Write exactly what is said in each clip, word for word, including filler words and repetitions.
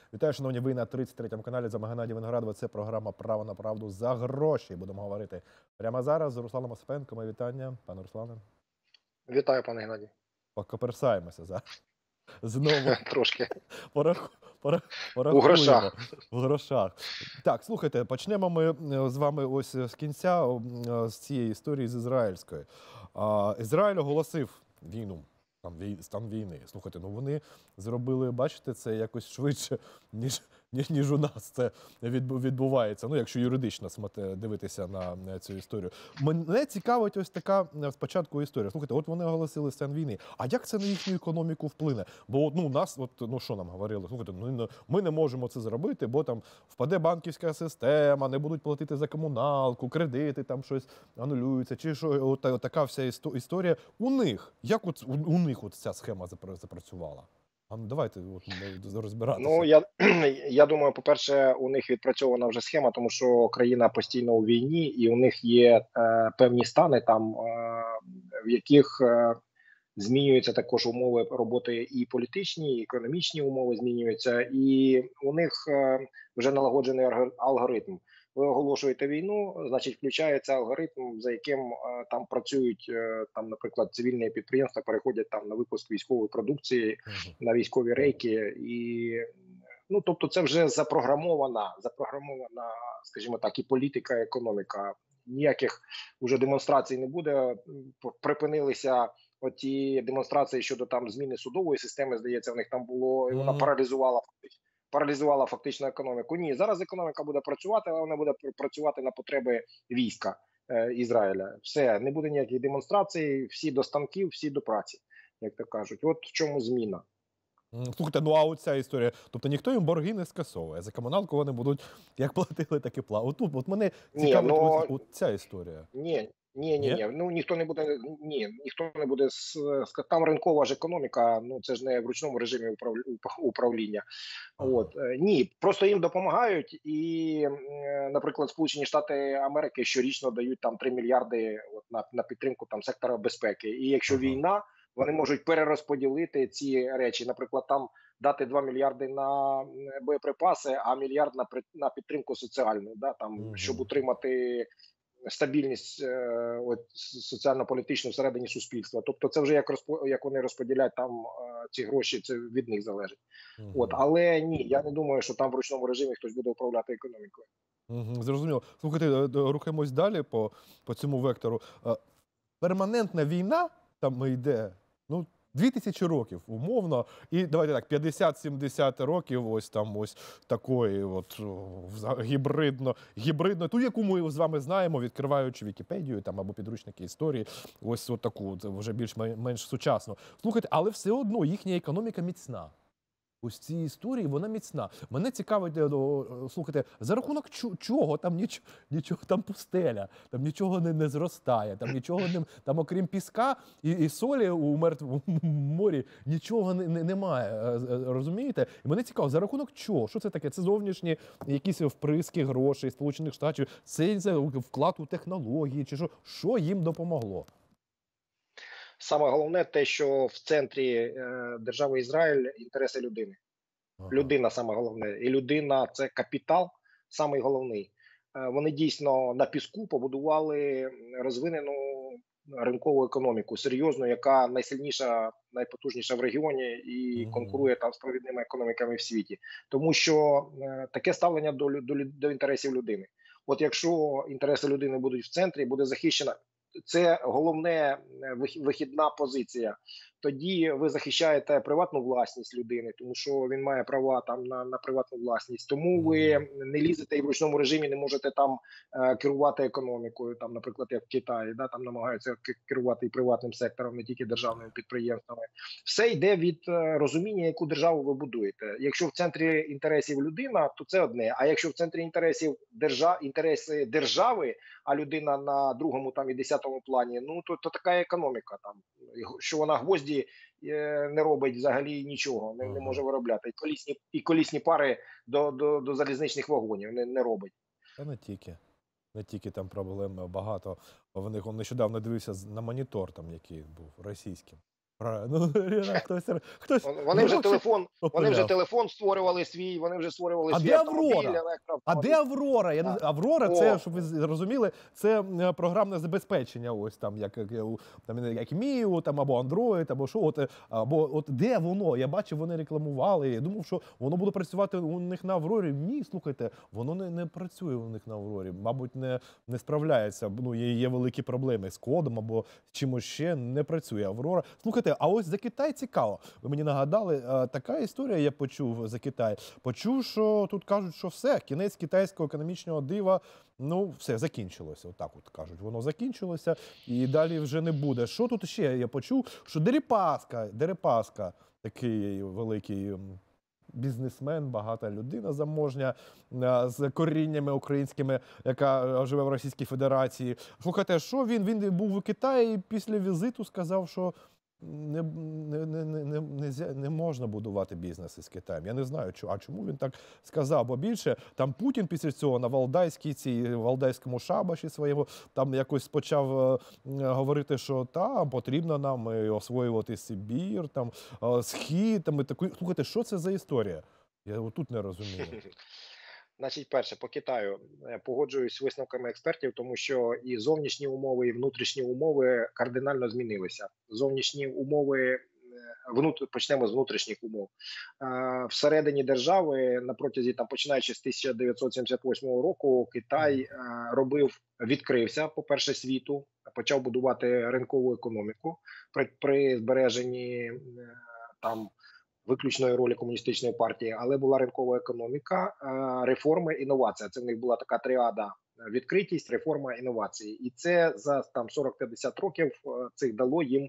Вітаю, шановні, ви на тридцять третьому каналі. З вами Геннадій Виноградов. Це програма «Право на правду» за гроші. Будемо говорити прямо зараз з Русланом Осипенком. Мої вітання, пане Руслане. Вітаю, пане Геннадій. Покоперсаємося зараз. Знову Трошки. порах... порах... У порахуємо. грошах. В грошах. Так, слухайте, почнемо ми з вами ось з кінця, з цієї історії з ізраїльської. Ізраїль оголосив війну. Там вій... стан війни. Слухайте, ну вони зробили, бачите, це якось швидше, ніж, ніж, ніж у нас це відбувається. Ну, якщо юридично дивитися на цю історію. Мене цікавить ось така спочатку історія. Слухайте, от вони оголосили стан війни. А як це на їхню економіку вплине? Бо ну, нас, от, ну що нам говорили? Слухайте, ну, ми не можемо це зробити, бо там впаде банківська система, не будуть платити за комуналку, кредити там щось анулюються. Чи що, от, от така вся історія. У них, як от, у них от ця схема запрацювала? А ну давайте от, розбиратися. Ну, я, я думаю, по-перше, у них відпрацьована вже схема, тому що країна постійно у війні, і у них є е, певні стани, там, е, в яких е, змінюються також умови роботи і політичні, і економічні умови змінюються, і у них е, вже налагоджений алгоритм. Ви оголошуєте війну, значить, включається алгоритм, за яким е, там працюють, е, там, наприклад, цивільні підприємства переходять там на випуск військової продукції, uh-huh. на військові рейки. І, ну, тобто це вже запрограмована, запрограмована, скажімо так, і політика, і економіка. Ніяких уже демонстрацій не буде. Припинилися оті демонстрації щодо там зміни судової системи, здається, в них там було, і вона uh-huh. паралізувала паралізувала фактично економіку. Ні, зараз економіка буде працювати, але вона буде працювати на потреби війська е, Ізраїля. Все, не буде ніяких демонстрацій, всі до станків, всі до праці, як то кажуть. От в чому зміна. Слухайте, ну а оця історія, тобто ніхто їм борги не скасовує, за комуналку вони будуть, як платили, так і платити. От тут, от мене цікавить ні, ну, от ця історія. Ні, ні, ні, ні, ну ніхто не буде, ні, ніхто не буде, там ринкова ж економіка, ну це ж не в ручному режимі управління. Ага. От, ні, просто їм допомагають і, наприклад, Сполучені Штати Америки щорічно дають там три мільярди от, на, на підтримку там сектора безпеки. І якщо ага. війна, вони можуть перерозподілити ці речі, наприклад, там дати два мільярди на боєприпаси, а мільярд на, на підтримку соціальну, да, там, ага. щоб утримати стабільність е, от, соціально-політичну всередині суспільства. Тобто це вже як розпо, як вони розподіляють там е, ці гроші, це від них залежить. Uh-huh. От, але ні, я не думаю, що там в ручному режимі хтось буде управляти економікою. Uh-huh. Зрозуміло. Слухайте, рухаємось далі по, по цьому вектору. Перманентна війна там йде, ну, дві тисячі років, умовно, і давайте так, п'ятдесят-сімдесят років ось там ось такої от гібридно, гібридно, ту, яку ми з вами знаємо, відкриваючи Вікіпедію там або підручники історії, ось от таку, це вже більш-менш сучасно. Слухайте, але все одно їхня економіка міцна. Ось ці історії, вона міцна. Мене цікавить, слухайте, за рахунок чого, там нічого, нічого там пустеля, там нічого не, не зростає, там нічого не, там окрім піска і, і солі у мертвому морі нічого не, не, немає, розумієте? І мене цікаво, за рахунок чого? Що це таке? Це зовнішні якісь вприски грошей Сполучених Штатів, це, це вклад у технології, чи що? Що їм допомогло? Саме головне те, що в центрі е, держави Ізраїль інтереси людини. Ага. Людина саме головне. І людина – це капітал, самий головний. Е, вони дійсно на піску побудували розвинену ринкову економіку, серйозну, яка найсильніша, найпотужніша в регіоні і ага. конкурує там з провідними економіками в світі. Тому що е, таке ставлення до, до, до інтересів людини. От якщо інтереси людини будуть в центрі, буде захищена, це головне вихідна позиція. Тоді ви захищаєте приватну власність людини, тому що він має права там на, на приватну власність. Тому ви не лізете і в ручному режимі не можете там е, керувати економікою, там, наприклад, як в Китаї, да, там намагаються керувати і приватним сектором, не тільки державними підприємствами. Все йде від е, розуміння, яку державу ви будуєте. Якщо в центрі інтересів людина, то це одне. А якщо в центрі інтересів держа, інтереси держави, а людина на другому там і десятому плані, ну то, то така економіка там, що вона гвозді не робить взагалі нічого, не, не може виробляти. І колісні, і колісні пари до, до, до залізничних вагонів не, не робить. Та не тільки. Не тільки там проблем багато. В них нещодавно дивився на монітор, там, який був російським. Правильно. Ну, реально, хтось, хтось Вон- Вони вже гроші телефон, вони вже попиляв. телефон створювали свій, вони вже створювали А свій де автомобіль, Аврора? А де електроавтомобіль. Аврора? Я не Да. з- Аврора, це, О, щоб ви з- розуміли, це е, програмне забезпечення, ось там, як, як, у- там, як Міо, там, або Android, або що. От, е, або от де воно? Я бачив, вони рекламували. Я думав, що воно буде працювати у них на Аврорі. Ні, слухайте, воно не, не працює у них на Аврорі. Мабуть, не, не справляється. Ну, є, є великі проблеми з кодом або з чимось ще не працює Аврора. Слухайте, а ось за Китай цікаво. Ви мені нагадали, е, така історія я почув за Китай. Почув, що тут кажуть, що все, кінець китайського економічного дива, ну, все, закінчилося. Отак от кажуть, воно закінчилося і далі вже не буде. Що тут ще я почув? Що Дерипаска, Дерипаска, такий великий м, бізнесмен, багата людина заможня, е, з коріннями українськими, яка е, живе в Російській Федерації. Слухайте, що він? Він був у Китаї і після візиту сказав, що не, не, не, не, не, нельзя- не можна будувати бізнес із Китаєм. Я не знаю, чо- а чому він так сказав. Бо більше там Путін після цього на Валдайській цій Валдайському шабаші своєму там якось почав е, м, говорити, що там потрібно нам е, освоювати Сибір, там е, Схід, там і таку. Слухайте, що це за історія? Я отут не розумію. Значить, перше, по Китаю е, погоджуюсь з висновками експертів, тому що і зовнішні умови, і внутрішні умови кардинально змінилися. Зовнішні умови, е, внут- почнемо з внутрішніх умов. Е, Всередині держави, на протязі там, починаючи з тисяча дев'ятсот сімдесят восьмого року, Китай е, робив, відкрився, по-перше, світу, почав будувати ринкову економіку при, при збереженні е, там виключної ролі комуністичної партії, але була ринкова економіка, е, реформи, інновація. Це в них була така тріада: відкритість, реформа, інновації. І це за там сорок-п'ятдесят років е, цих дало їм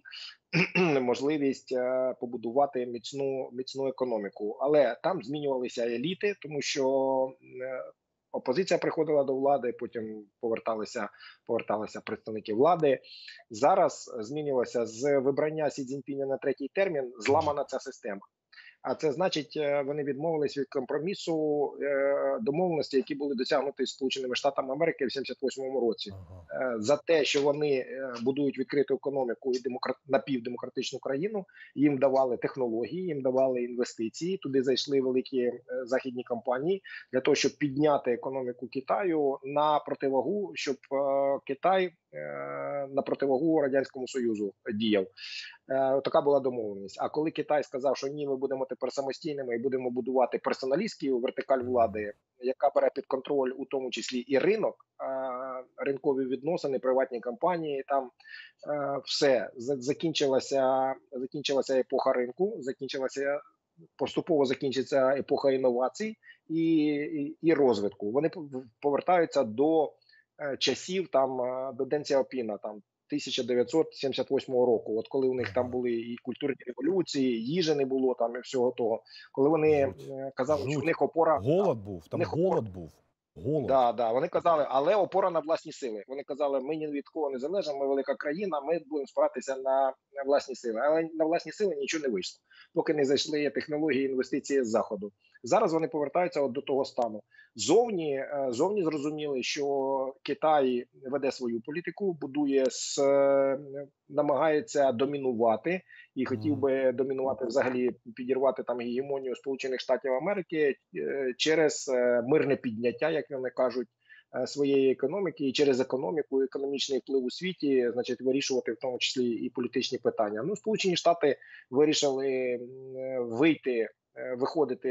можливість е, побудувати міцну міцну економіку. Але там змінювалися еліти, тому що е, опозиція приходила до влади, потім поверталися, поверталися представники влади. Зараз змінилося з вибрання Сі Цзіньпіня на третій термін, зламана ця система. А це значить, е, вони відмовились від компромісу е, домовленості, які були досягнуті з Сполученими Штатами Америки в сімдесят восьмому році, Ага. е, за те, що вони е, будують відкриту економіку і демократ... напівдемократичну країну. Їм давали технології, їм давали інвестиції. Туди зайшли великі е, західні компанії для того, щоб підняти економіку Китаю на противагу, щоб е, Китай е, на противагу Радянському Союзу діяв. Е, Така була домовленість. А коли Китай сказав, що ні, ми будемо тепер самостійними і будемо будувати персоналістську вертикаль влади, яка бере під контроль у тому числі і ринок, е, ринкові відносини, приватні компанії, там е, все За- закінчилася, закінчилася епоха ринку, закінчилася поступово закінчиться епоха інновацій і, і, і розвитку. Вони пов- повертаються до е, часів там е, до Ден Сяопіна, там тисяча дев'ятсот сімдесят восьмого року, от коли у них там були і культурні революції, їжі не було там і всього того, коли вони Жуть. е, казали, що в Жуть. них опора Голод був, в там них опора. голод був. Голод. Да, да, вони казали, але опора на власні сили. Вони казали, ми ні від кого не залежимо, ми велика країна, ми будемо спиратися на на власні сили. Але на власні сили нічого не вийшло, поки не зайшли технології, інвестиції з заходу. Зараз вони повертаються от до того стану. Зовні, е, зовні зрозуміли, що Китай веде свою політику, будує з е, намагається домінувати і хотів Мгм. би домінувати взагалі, підірвати там гегемонію Сполучених Штатів Америки е, через е, мирне підняття, як вони кажуть, е, своєї економіки, і через економіку, економічний вплив у світі, значить, вирішувати в тому числі і політичні питання. Ну, Сполучені Штати вирішили м, е, вийти, е, виходити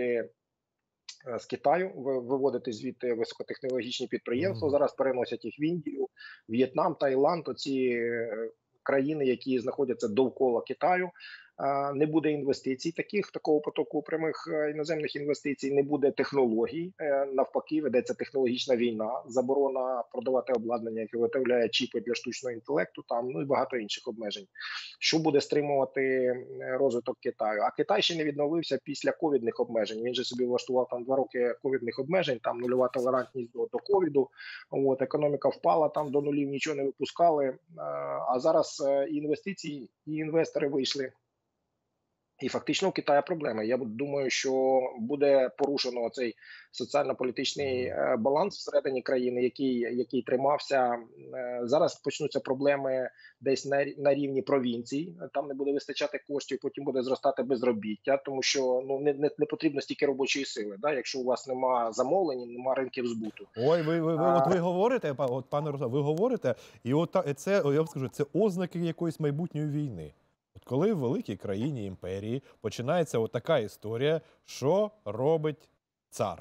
е, з Китаю, ви- виводити звідти високотехнологічні підприємства. Мгм. Зараз переносять їх в Індію, В'єтнам, Таїланд, оці е, країни, які знаходяться довкола Китаю. А, Не буде інвестицій, таких такого потоку прямих е, іноземних інвестицій, не буде технологій. Е, Навпаки, ведеться технологічна війна, заборона продавати обладнання, яке виготовляє чіпи для штучного інтелекту, там ну і багато інших обмежень. Що буде стримувати е, розвиток Китаю? А Китай ще не відновився після ковідних обмежень. Він же собі влаштував там два роки ковідних обмежень, там нульова толерантність до, до ковіду. От економіка впала там до нулів, нічого не випускали. Е, А зараз е, і інвестиції, і інвестори вийшли І фактично у Китаю проблеми. Я думаю, що буде порушено цей соціально-політичний Мгм. е, баланс всередині країни, який який тримався. Е, Зараз почнуться проблеми десь на, рі- на рівні провінцій. Там не буде вистачати коштів, потім буде зростати безробіття, тому що ну не, не, не потрібно стільки робочої сили. Да? Якщо у вас нема замовлень, нема ринків збуту. Ой, ви, ви, ви, от А, ви говорите, па- от, пане Руслан, ви говорите, і от та- це, о, я вам скажу, це ознаки якоїсь майбутньої війни. От коли в великій країні імперії починається от така історія, що робить цар?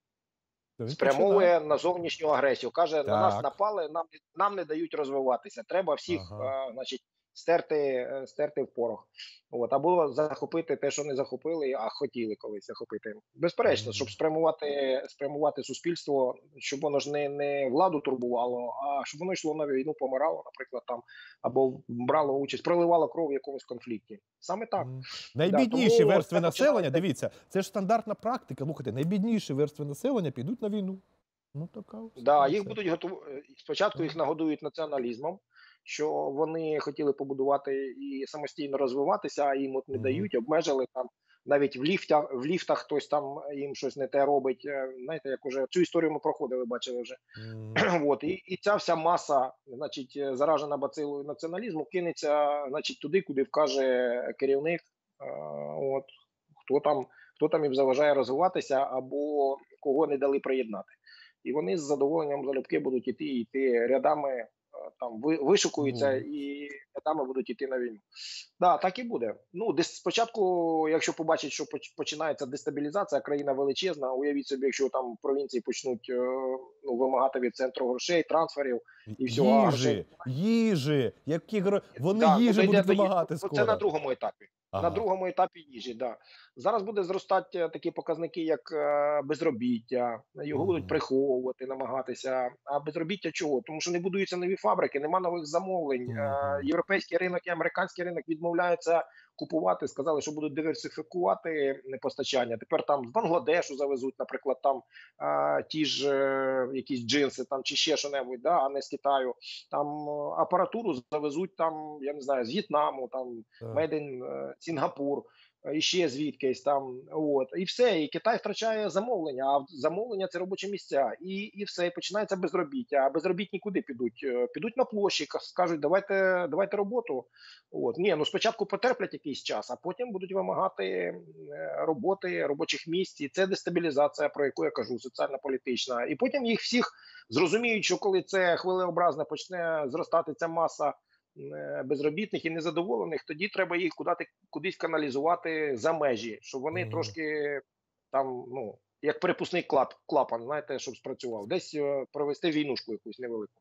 То він починає. Спрямовує на зовнішню агресію. Каже, на нас Так. напали, нам нам не дають розвиватися. Треба всіх, Ага. е, значить, стерти, е, стерти в порох. От або захопити те, що не захопили, а хотіли колись захопити. Безперечно, щоб Мгм. спрямувати спрямувати суспільство, щоб воно ж не, не владу турбувало, а щоб воно йшло на війну, помирало, наприклад, там або брало участь, проливало кров в якомусь конфлікті. Саме так. М. Да, Найбідніші тому верстви це населення, починається. дивіться, це ж стандартна практика. Слухайте, найбідніші верстви населення підуть на війну. Ну, така от Да, їх ситуація. будуть готу... е, спочатку їх нагодують націоналізмом, що вони хотіли побудувати і самостійно розвиватися, а їм от не Мгм. дають, обмежили там. Навіть в ліфтах, в ліфтах хтось там їм щось не те робить. Е, Знаєте, як уже цю історію ми проходили, бачили вже. Мгм. От і, і ця вся маса, значить, е, заражена бацилою націоналізму, кинеться, значить, туди, куди вкаже керівник. Е, От хто там, хто там їм заважає розвиватися, або кого не дали приєднати. І вони з задоволенням залюбки будуть іти, іти рядами, е, там ви- вишукуються Будуть. і рядами будуть іти на війну. Да, так і буде. Ну, десь спочатку, якщо побачать, що поч- починається дестабілізація, країна величезна. Уявіть собі, якщо там провінції почнуть е, ну, вимагати від центру грошей, трансферів і всього, а грошей Їжі, їжі, які гро... вони да, ну їжі дійде будуть до їжі. вимагати Ну, це на скоро. другому етапі. На Ага. другому етапі їжі, да. Зараз буде зростати е, такі показники, як е, безробіття. Його будуть Мгм. приховувати, намагатися. А безробіття чого? Тому що не будуються нові фабрики, нема нових замовлень. Е, Мгм. Європейський ринок і американський ринок відмовляються купувати. Сказали, що будуть диверсифікувати е, постачання. Тепер там з Бангладешу завезуть, наприклад, там е, ті ж е, якісь джинси там чи ще що-небудь, да, а не з Китаю. Там е, апаратуру завезуть там, я не знаю, з В'єтнаму, там Так. Made in е, Сінгапур, е, і ще звідкись там. От і все. І Китай втрачає замовлення. А замовлення це робочі місця, і і все. І починається безробіття. А безробітні куди підуть? Е, Підуть на площі, ка- скажуть, давайте, давайте роботу. От ні, ну спочатку потерплять якийсь час, а потім будуть вимагати е, роботи, робочих місць. І це дестабілізація, про яку я кажу, соціально-політична. І потім їх всіх зрозуміють, що коли це хвилеобразно почне зростати ця маса е, безробітних і незадоволених, тоді треба їх кудати, кудись каналізувати за межі, щоб вони Мгм. трошки там, ну, як перепускний клап, клапан, знаєте, щоб спрацював. Десь е, провести війнушку якусь невелику.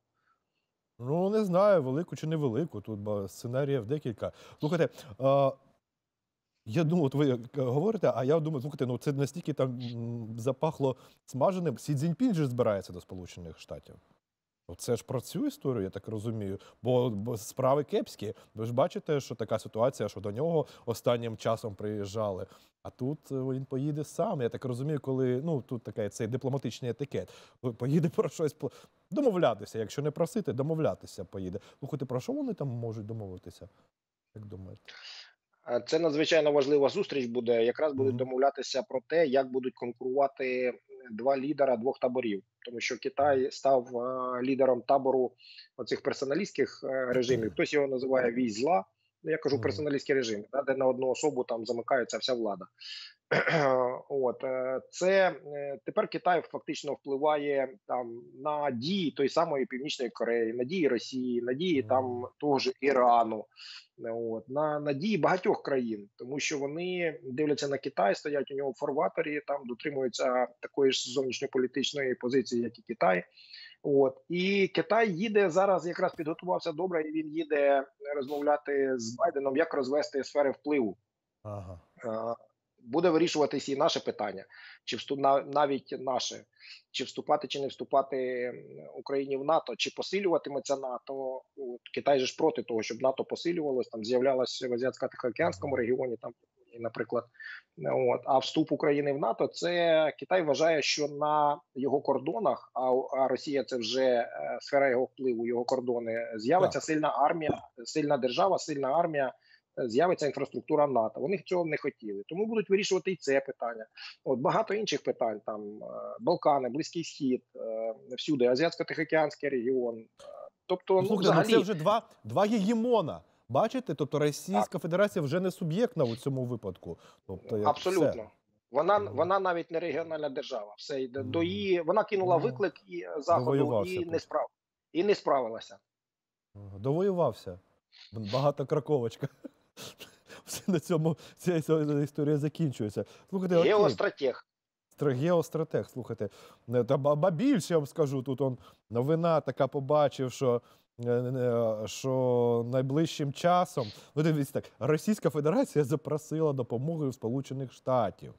Ну, не знаю, велику чи невелику. Тут ба- сценаріїв декілька. Слухайте, а, я думаю, от ви е, говорите, а я думаю, слухайте, ну це настільки там м, запахло смаженим. Сі Цзіньпін же збирається до Сполучених Штатів. Це ж про цю історію, я так розумію. Бо, бо справи кепські. Ви ж бачите, що така ситуація, що до нього останнім часом приїжджали. А тут е, він поїде сам. Я так розумію, коли ну тут такий цей дипломатичний етикет. Поїде про щось по- домовлятися. Якщо не просити, домовлятися поїде. Слухайте, про що вони там можуть домовитися? Як думаєте? Е, Це надзвичайно важлива зустріч буде. Якраз будуть Мгм. домовлятися про те, як будуть конкурувати два лідера двох таборів, тому що Китай став е, лідером табору оцих персоналістських е, режимів. Хтось його називає військ зла. Ну, я кажу Мгм. персоналістський режим, да, де на одну особу там замикається вся влада. От е, це е, тепер Китай фактично впливає там на дії той самої Північної Кореї, на дії Росії, на дії там Мгм. того ж Ірану, е, от на, на дії багатьох країн, тому що вони дивляться на Китай, стоять у нього в фарватері, там дотримуються такої ж зовнішньополітичної позиції, як і Китай. От і Китай їде зараз, якраз підготувався добре, і він їде розмовляти з Байденом, як розвести сфери впливу. Ага. Е, Буде вирішуватись і наше питання, чи вступ на- навіть наше, чи вступати, чи не вступати м, Україні в НАТО, чи посилюватиметься НАТО. От, Китай же ж проти того, щоб НАТО посилювалось, там з'являлося в Азіатсько-Тихоокеанському Ага. регіоні, там, наприклад. От, а вступ України в НАТО, це Китай вважає, що на його кордонах, а, а Росія це вже е, сфера його впливу, його кордони, з'явиться Так. сильна армія, сильна держава, сильна армія, е, з'явиться інфраструктура НАТО. Вони цього не хотіли, тому будуть вирішувати і це питання. От багато інших питань там е, Балкани, Близький Схід, е, всюди Азіатсько-Тихоокеанський регіон. Е, Тобто, Ну, ну слухайте, ну це взагалі вже два, два гегемона. Бачите? Тобто так, Російська Федерація вже не суб'єктна у цьому випадку. Тобто, як все. абсолютно. Вона Мгм. вона навіть не регіональна держава. Все йде до Мгм. її. Вона кинула Ну, виклик і е, заходу довоювався і не тут. справ і не справилася. Ага, довоювався. Багатокраковочка. Все на цьому ця іс- історія закінчується. Слухайте, окей. Геостратег. Стра- Геостратег, слухайте. Не, Та ба ба більше я вам скажу, тут он новина така побачив, що, е, е, що найближчим часом, ну дивіться так, Російська Федерація запросила допомоги у Сполучених Штатів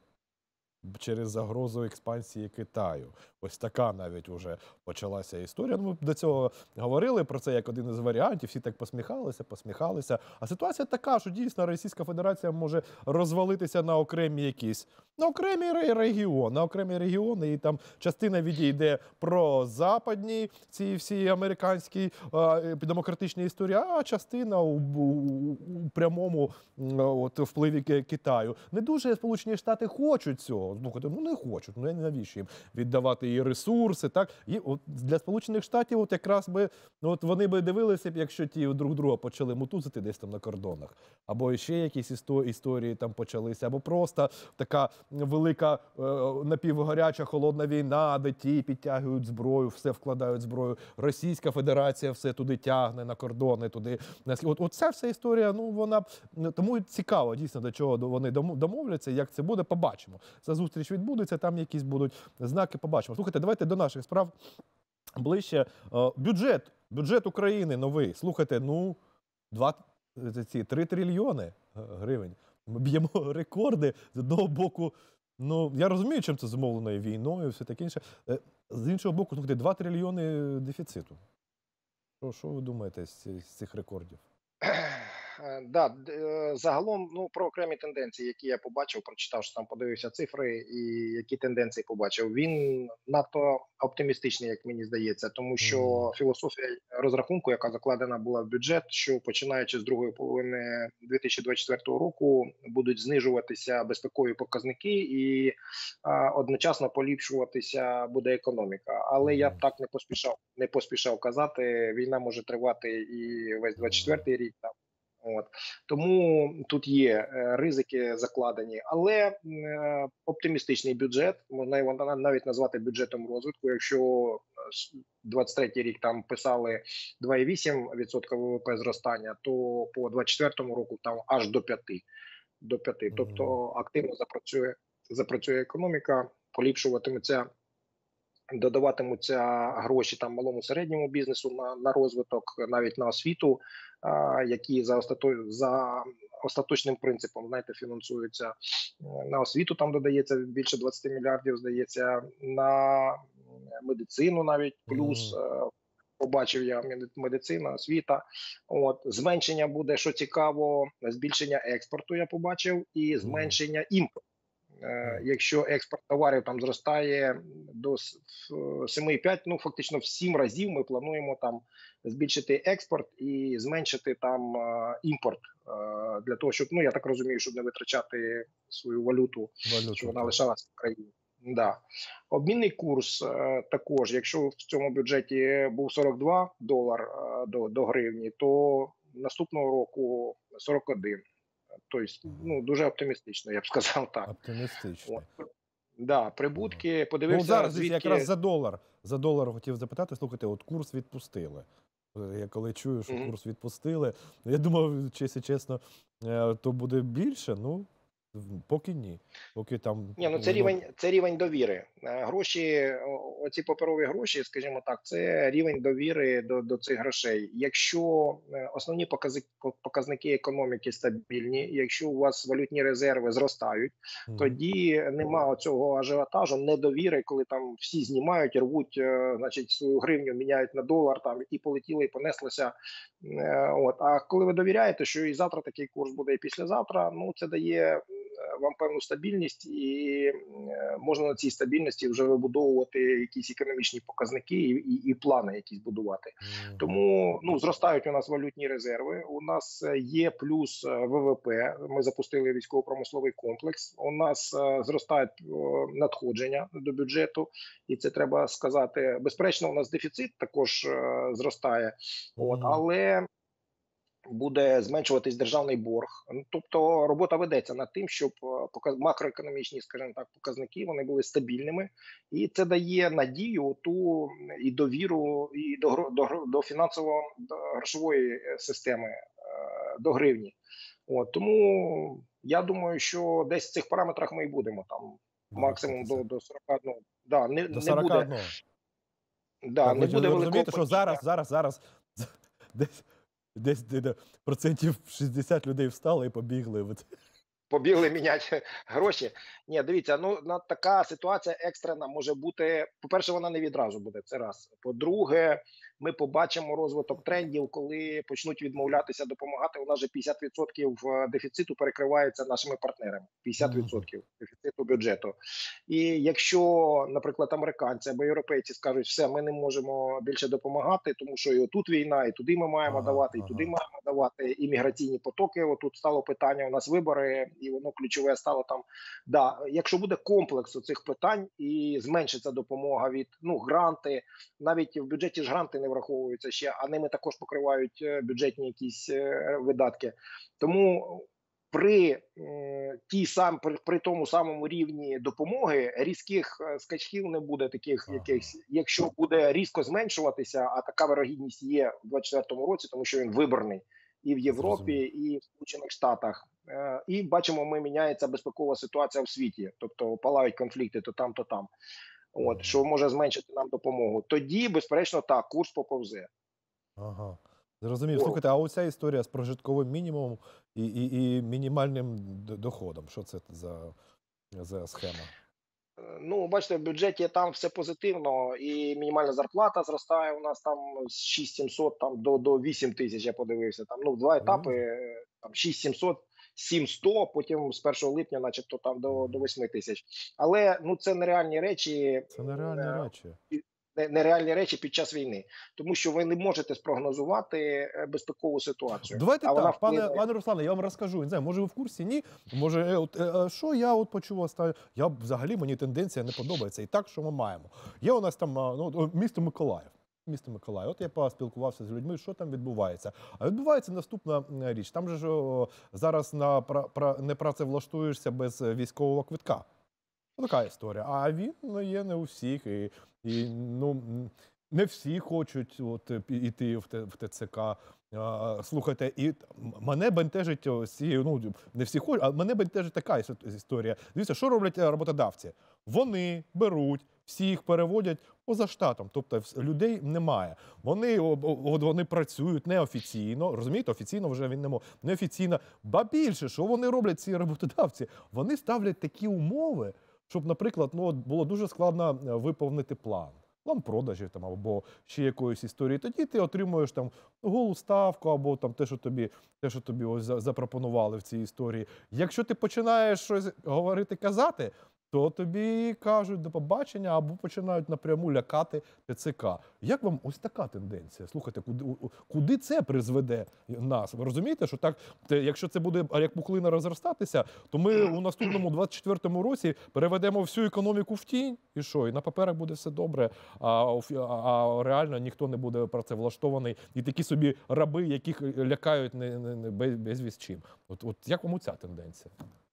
через загрозу експансії Китаю. Ось така навіть уже почалася історія. Ну, ми до цього говорили про це як один із варіантів, всі так посміхалися, посміхалися. А ситуація така, що дійсно Російська Федерація може розвалитися на окремі якісь, на окремі ре- регіони, на окремі регіони, і там частина відійде про западні ці всі американські а, е, демократичні історії, а частина у, у, у прямому м, от, впливі Ки- Китаю. Не дуже Сполучені Штати хочуть цього. Слухайте, ну не хочуть. Ну навіщо їм віддавати і ресурси? Так і от для Сполучених Штатів, от якраз би, ну от вони би дивилися б, якщо ті друг друга почали мутузити десь там на кордонах, або ще якісь істо- історії там почалися, або просто така велика е, напівгаряча холодна війна, де ті підтягують зброю, все вкладають зброю. Російська Федерація все туди тягне на кордони, туди на схід. От, от ця вся історія, ну вона б- тому і цікаво дійсно до чого до- вони дому- домовляться, як це буде, побачимо. Ця зустріч відбудеться, там якісь будуть знаки, побачимо. Слухайте, давайте до наших справ ближче. Е, Бюджет, бюджет України новий. Слухайте, ну два е, ці три трильйони е, гривень. Ми б'ємо рекорди з одного боку. Ну я розумію, чим це зумовлено і війною, і все таке інше. Е, З іншого боку, слухайте, два трильйони дефіциту. Що, що ви думаєте з, ці- з цих рекордів? Е, Да, д- е, загалом, ну про окремі тенденції, які я побачив, прочитав, що там подивився цифри, і які тенденції побачив. Він надто оптимістичний, як мені здається, тому М, що філософія розрахунку, яка закладена була в бюджет, що починаючи з другої половини дві тисячі двадцять четвертого року будуть знижуватися безпекові показники і а, одночасно поліпшуватися буде економіка. Але я б мгм, так не поспішав, не поспішав казати. Війна може тривати і весь двадцять мгм, четвертий рік. Там От тому тут є е, ризики закладені, але е, оптимістичний бюджет, можна його навіть назвати бюджетом розвитку. Якщо е, с- двадцять третій рік там писали два і вісім відсотка В В П зростання, то по двадцять четвертому року там аж до п'яти. До п'яти. мгм, Тобто активно запрацює запрацює економіка, поліпшуватиметься. Додаватимуться гроші там малому середньому бізнесу на, на розвиток, навіть на освіту, а, які за остато... за остаточним принципом, знаєте, фінансуються. Е, На освіту там додається більше двадцять мільярдів, здається, на медицину навіть плюс. мгм, е, Побачив я меди- медицина, освіта. От зменшення буде, що цікаво, збільшення експорту. Я побачив, і мгм, зменшення імпорту. Е, мгм, Якщо експорт товарів там зростає до с- в- сім і п'ять, ну фактично в сім разів ми плануємо там збільшити експорт і зменшити там е, імпорт е, для того, щоб, ну я так розумію, щоб не витрачати свою валюту, щоб валюту, вона так. лишалася в країні. Да. Обмінний курс е, також, якщо в цьому бюджеті був сорок два долар е, до, до гривні, то наступного року сорок один. Тобто, Мгм. ну дуже оптимістично, я б сказав так. От. Оптимістичний. Да, Ага. прибутки, Ну, от подивився, зараз дивіться, якраз звідки. за долар. За долар хотів запитати, слухайте, от курс відпустили. Е, Я коли чую, що Мгм. курс відпустили, ну, я думав, чесно, чесно, е, то буде більше, ну, в- поки ні. Поки там, Ні, ну це ну, рівень, це рівень довіри. Е, Гроші, о- оці паперові гроші, скажімо так, це рівень довіри до, до цих грошей. Якщо е, основні покази- показники економіки стабільні, якщо у вас валютні резерви зростають, мгм, тоді нема цього ажіотажу, недовіри, коли там всі знімають, рвуть, е, значить, свою гривню міняють на долар, там і полетіли, і понеслося. Е, От, а коли ви довіряєте, що і завтра такий курс буде, і післязавтра, ну це дає вам певну стабільність, і е, можна на цій стабільності вже вибудовувати якісь економічні показники і, і, і плани якісь будувати. Тому ну зростають у нас валютні резерви. У нас е, є плюс е, ВВП. Ми запустили військово-промисловий комплекс. У нас е, зростають е, надходження до бюджету, і це треба сказати. Безперечно, у нас дефіцит також е, зростає, от але буде зменшуватись державний борг. Ну, тобто робота ведеться над тим, щоб е, показ- макроекономічні, скажімо так, показники вони були стабільними, і це дає надію ту і довіру і до гро- до, гро- до фінансово до грошової е, системи, е, до гривні. От тому я думаю, що десь в цих параметрах ми і будемо там максимум до, до сорок одного. Да, не, До не сорок буде, одного. да, Так, не ви, буде ви великого розумієте, що падіння. зараз, зараз, зараз десь, десь де- де процентів шістдесят людей встали і побігли. От. Побігли міняти гроші. Ні, дивіться, ну на така ситуація екстрена може бути. По-перше, вона не відразу буде. Це раз. По-друге, ми побачимо розвиток трендів, коли почнуть відмовлятися допомагати. У нас же п'ятдесят відсотків дефіциту перекривається нашими партнерами. п'ятдесят відсотків дефіциту бюджету. І якщо, наприклад, американці або європейці скажуть, все, ми не можемо більше допомагати, тому що і отут війна, і туди ми маємо Ага, давати, і ага. туди маємо давати, і міграційні потоки. Отут стало питання. У нас вибори, і воно ключове стало там. Да, якщо буде комплекс цих питань і зменшиться допомога від ну гранти, навіть в бюджеті ж гранти не враховуються ще, а ними також покривають е, бюджетні якісь е, видатки. Тому при е, тій сам при, при тому самому рівні допомоги різких е, скачків не буде таких Ага. якихось, якщо буде різко зменшуватися, а така вирогідність є в двадцять четвертому році, тому що він виборний і в Європі, і в Сполучених Штатах. Е, І бачимо, ми міняється безпекова ситуація в світі, тобто палають конфлікти то там, то там. От що може зменшити нам допомогу. Тоді, безперечно, так, курс поповзе. Ага. Зрозумів. О. Слухайте, а оця історія з прожитковим мінімумом і, і, і мінімальним д- доходом, що це за, за схема? Е, Ну, бачите, в бюджеті там все позитивно, і мінімальна зарплата зростає у нас там з шість тисяч сімсот там до, до вісім тисяч, я подивився. Там ну в два етапи е, там шість тисяч сімсот, сім тисяч сто, потім з першого липня, начебто, там до, до восьми тисяч. Але ну це нереальні речі. Це нереальні е, речі. не- нереальні речі під час війни, тому що ви не можете спрогнозувати е, безпекову ситуацію. Давайте а вона так, пане, вплине. пане Руслане, я вам розкажу. Не знаю, може ви в курсі, ні? Може, е, от, е, е, що я от почув останнє? Я б взагалі, мені тенденція не подобається. І так, що ми маємо. Є у нас там а, ну, о, місто Миколаїв. Місто Миколаїв. От я поспілкувався з людьми, що там відбувається. А відбувається наступна м, річ. Там же ж о, зараз на пра, пра, не працевлаштуєшся без е, військового квитка. Така історія. А він ну, є не у всіх. І, і ну, м, не всі хочуть от, е, пі- іти в, Т- в ТЦК. А, слухайте, і т- м- мене бентежить ось ці, ну, не всі хочуть, а мене бентежить така іс- історія. Дивіться, що роблять е, роботодавці? Вони беруть, всіх переводять поза штатом, тобто вс- людей немає. Вони, о- о- от вони працюють неофіційно, розумієте, офіційно вже він не може, неофіційно. Ба більше, що вони роблять, ці роботодавці? Вони ставлять такі умови, щоб, наприклад, ну, от було дуже складно е, виповнити план. План продажів там, або ще якоїсь історії. Тоді ти отримуєш там голу ставку, або там те, що тобі, те, що тобі ось за- запропонували в цій історії. Якщо ти починаєш щось говорити, казати, то тобі кажуть до побачення, або починають напряму лякати ТЦК. Як вам ось така тенденція? Слухайте, куди, у- куди це призведе нас? Ви розумієте, що так, те, якщо це буде а, як пухлина розростатися, то ми у наступному двадцять четвертому році переведемо всю економіку в тінь, і що? І на паперах буде все добре, а, офі- а, а реально ніхто не буде працевлаштований. І такі собі раби, яких лякають не, не, не без, безвість чим. От, от як вам ця тенденція?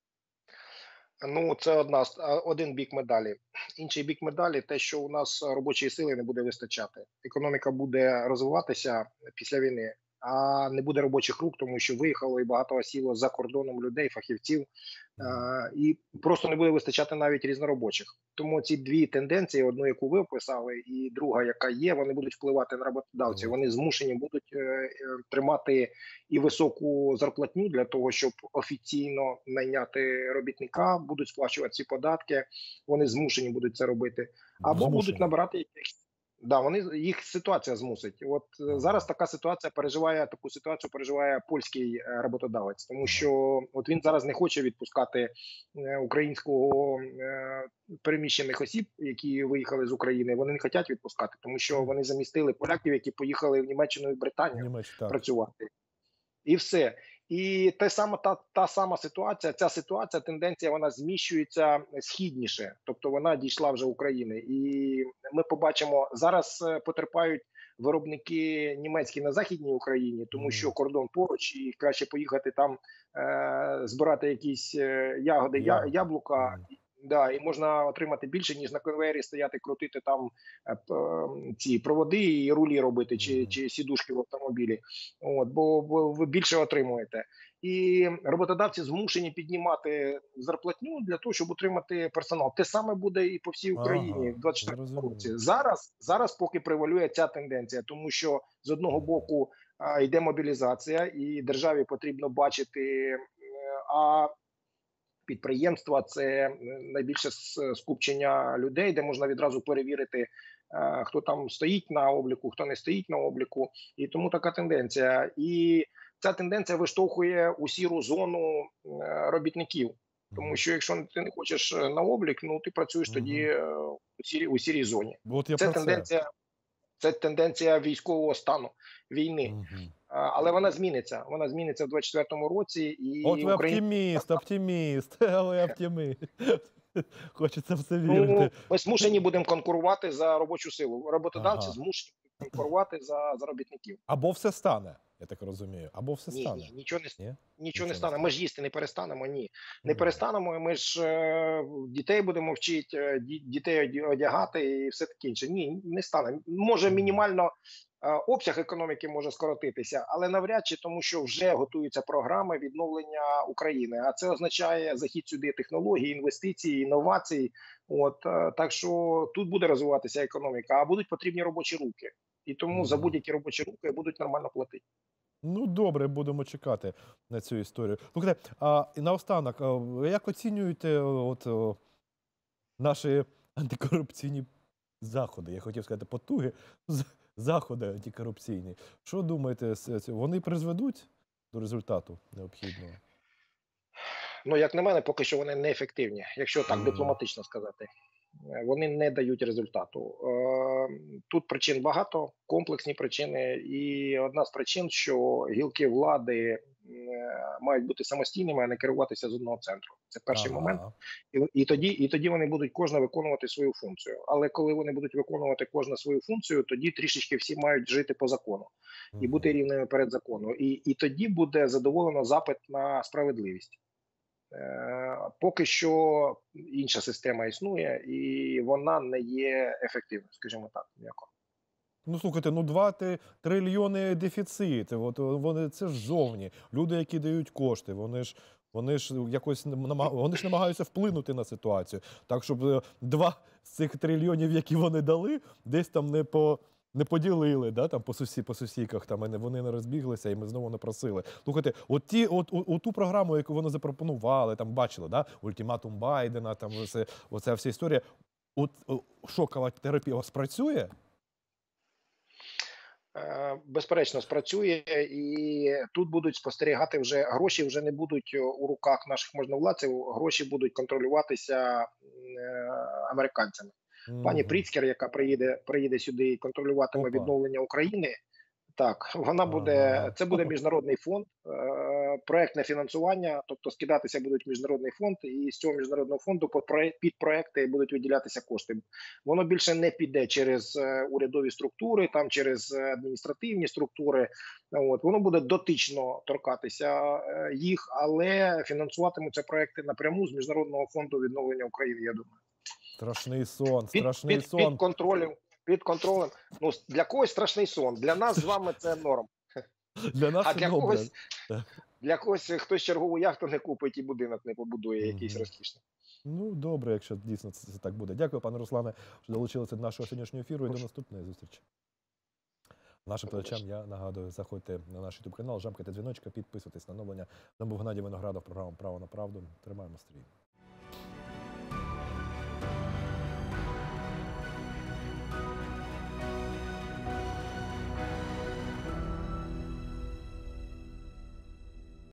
Ну, це одна с- а, один бік медалі. Інший бік медалі те, що у нас робочої сили не буде вистачати. Економіка буде розвиватися після війни, а не буде робочих рук, тому що виїхало і багато осіло за кордоном людей, фахівців, е, і просто не буде вистачати навіть різноробочих. Тому ці дві тенденції, одну, яку ви описали, і друга, яка є, вони будуть впливати на роботодавців. Вони змушені будуть е, е, тримати і високу зарплатню для того, щоб офіційно найняти робітника, будуть сплачувати ці податки. Вони змушені будуть це робити, або Змушені. будуть набирати якихось Да, вони їх ситуація змусить. От е, зараз Ага, така ситуація переживає, таку ситуацію переживає польський е, роботодавець, тому ага. що от він зараз не хоче відпускати е, українського е, переміщених осіб, які виїхали з України. Вони не хочуть відпускати, тому що М, вони замістили поляків, які поїхали в Німеччину і Британію Німеч, так. працювати. І все. І те саме та, та сама ситуація, ця ситуація, тенденція, вона зміщується східніше, тобто вона дійшла вже України. І ми побачимо зараз е, потерпають виробники німецькі на західній Україні, тому що М, кордон поруч, і краще поїхати там е, збирати якісь е, ягоди, я, Ягоди. яблука. М, Да, і можна отримати більше, ніж на конвейері стояти, крутити там е, п- ем, ці проводи і рулі робити, чи, мгм. чи сідушки в автомобілі. От, бо, бо ви більше отримуєте. І роботодавці змушені піднімати зарплатню для того, щоб утримати персонал. Те саме буде і по всій Україні Ага, в двадцять четвертому році. зрозуміло. Зараз, зараз поки превалює ця тенденція, тому що з одного Мгм. боку а, йде мобілізація, і державі потрібно бачити, е, а підприємства це е, найбільше с- скупчення людей, де можна відразу перевірити, е, хто там стоїть на обліку, хто не стоїть на обліку, і тому така тенденція. І ця тенденція виштовхує у сіру зону е, робітників. Тому Мгм. що якщо ти не хочеш е, на облік, ну ти працюєш тоді Мгм. е, у сірій, у сірій зоні. От я Це про це. тенденція, це тенденція військового стану війни. Мгм. А, Але вона зміниться. Вона зміниться в двадцять четвертому році, От і ви Україна. оптиміст, оптиміст, ви оптиміст. Хочеться в це Ну, вірити. ми змушені будемо конкурувати за робочу силу. Роботодавці Ага. змушені конкурувати за заробітників. Або все стане, я так розумію. Або все Ні, стане. ні, нічого не с- Ні? нічого не Нічого не стане. Ми стане. ж їсти не перестанемо. Ні, Ну не добре. перестанемо. Ми ж е, дітей будемо вчити, е, ді- дітей оді- одягати і все таке інше. Ні, не стане. Може, Мгм. мінімально е, обсяг економіки може скоротитися, але навряд чи тому, що вже готуються програми відновлення України. А це означає захід сюди технологій, інвестицій, інновацій. От е, так що тут буде розвиватися економіка, а будуть потрібні робочі руки. І тому за Мгм. будь-які робочі руки будуть нормально платити. Ну, добре, будемо чекати на цю історію. Слухайте, а і наостанок, а, ви як оцінюєте е, от о, наші антикорупційні заходи? Я хотів сказати потуги, з- заходи антикорупційні. Що думаєте з цього? Вони призведуть до результату необхідного? Ну, як на мене, поки що вони неефективні, якщо так Мгм. дипломатично сказати. Е, Вони не дають результату. Е, Тут причин багато, комплексні причини, і одна з причин, що гілки влади е, мають бути самостійними, а не керуватися з одного центру. Це перший момент. Ага. І, і тоді, і тоді вони будуть кожна виконувати свою функцію. Але коли вони будуть виконувати кожна свою функцію, тоді трішечки всі мають жити по закону і бути Мгм. рівними перед законом. І, і тоді буде задоволено запит на справедливість. Е, Поки що інша система існує, і вона не є ефективною, скажімо так, м'яко. Ну, слухайте, ну два ти- трильйони дефіцит. От вони це ж зовні. Люди, які дають кошти, вони ж вони ж якось нама- вони ж намагаються вплинути на ситуацію. Так, щоб е, два з цих трильйонів, які вони дали, десь там не по. Не поділили, да, там по сусі, по сусіках, там і не- вони не розбіглися, і ми знову не просили. Слухайте, от ті, от, от, от ту програму, яку вони запропонували, там бачили, да, ультиматум Байдена, там оце, оця вся історія. От о, шокова терапія у вас працює? Е, Безперечно, спрацює, і тут будуть спостерігати вже гроші, вже не будуть е, у руках наших можновладців, гроші будуть контролюватися е, американцями. Пані Мгм. Пріцкер, яка приїде, приїде сюди і контролюватиме Опа. відновлення України. Так, вона буде, Ага. це буде міжнародний фонд, е, проектне фінансування, тобто скидатися будуть в міжнародний фонд, і з цього міжнародного фонду по проє- під проекти будуть виділятися кошти. Воно більше не піде через е, урядові структури, там через е, адміністративні структури. От воно буде дотично торкатися е, їх, але фінансуватимуться проекти напряму з міжнародного фонду відновлення України. Я думаю, Страшний сон, під страшний під під сон. контролем. Під контролем. Ну для когось страшний сон. Для нас з вами це норм. Для нас А це для добре. когось Так. для когось хтось чергову яхту не купить і будинок не побудує, якийсь Мгм. розкішний. Ну, добре, якщо дійсно це, це так буде. Дякую, пане Руслане, що долучилися до нашого сьогоднішнього ефіру і до Прошу. наступної зустрічі. Нашим До глядачам побачення. я нагадую, заходьте на наш ютуб канал, жамкайте дзвіночка, підписуйтесь на оновлення. Там був Геннадій Виноградов, програма «Право на правду». Тримаємо стрій.